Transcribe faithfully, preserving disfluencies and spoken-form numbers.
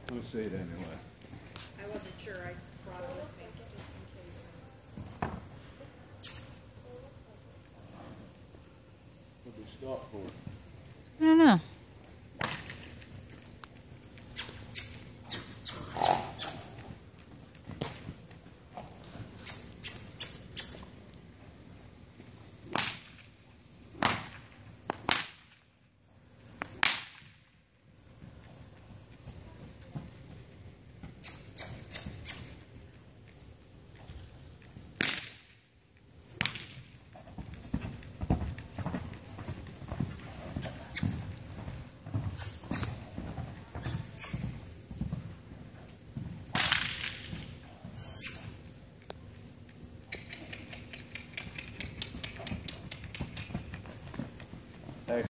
We'll see it anyway. I wasn't sure. I brought it with me just in case. What did we stop for? I don't know.